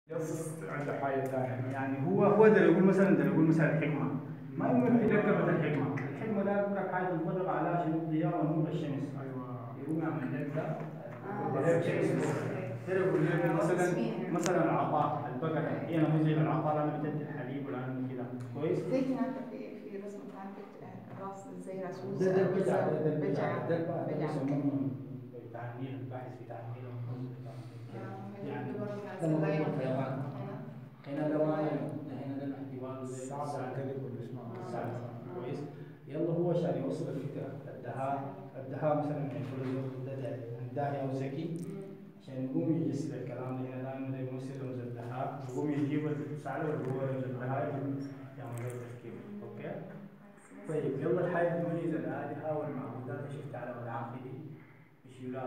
يص عنده حاجة ثانية، يعني هو ده يقول مثلا الحكمة ما يمكن يركب الحكمة. الحكمة ده يركب حاجة تنطبق على شنو الضياء ونور الشمس. أيوه يقوم يعمل لك ده. يقول لك مثلا العطاء البقرة هي نموذج العطاء لما بتدي الحليب ولا كده كويس. زي هناك في رسمة كانت راس زي راسوس. ده البجع بتاع النيل، الباحث بتاع النيل يعني هنا ده ما هنا ده الاعتبار زي صعب الكذب والاسماء كويس. يلا هو عشان يوصل الفكره الدهاء مثلا يقول الداهي او ذكي عشان يقوم يجسد الكلام ده. هنا دائما ده يمثل رمز الدهاء، يقوم يجيب الفعل اللي هو رمز الدهاء يعمل له تفكير. اوكي طيب يلا الحاجه تميز الالهه والمعبودات اللي شفتها على العقيده يشيلوا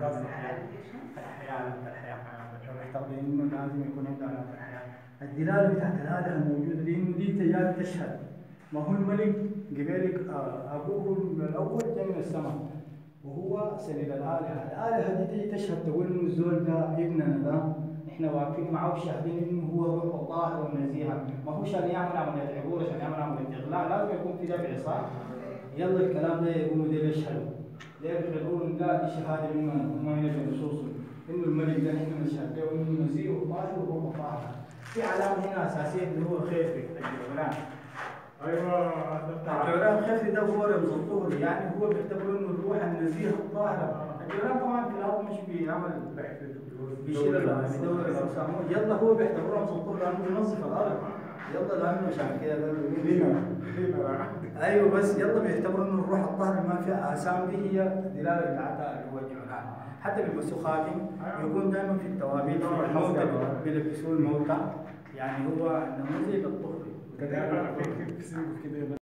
الحياه محتاج انه لازم يكون عنده علاقه الحياه. الدلاله بتاعت الالهه موجوده لانه دي تجارب تشهد. ما هو الملك قبلك ابوه الاول جاي من السماء وهو سند الالهه دي تيجي تشهد تقول انه الزول ده ابننا ده احنا واقفين معه وشاهدين انه هو روح طاهر ونزيهه. ما هو عشان يعمل عمليه عبور، عشان يعمل عمليه اغلاق لازم يكون في دافع صح؟ يلا الكلام ده يقوموا ديل يشهدوا. ليه بيقولوا ان لا دي شهاده من هم هنا بنصوص انه الملك ده نحن بنشهد له انه نزيه وطاهر وروح طاهر. في علامه هنا اساسيه اللي هو خيفي الجولان. ايوه الجولان خيفي ده هو رمز الطهر، يعني هو بيعتبروا انه الروح النزيهه الطاهره. الجولان طبعا في الارض مش بيعمل بيشيل بدور الاوسام، يلا هو بيعتبروه رمز الطهر لانه بينظف الارض. يلا لانه عشان كده ايوه بس يلا بيعتبروا انه الروح الطاهر ما فيها اثام، دي هي الدلاله بتاعتها اللي هو الجولان. حتى بيلبسوا خاتم يكون دائما في التوابيت في الموتى بيلبسوه الموتى، يعني هو نموذج الطهر كده.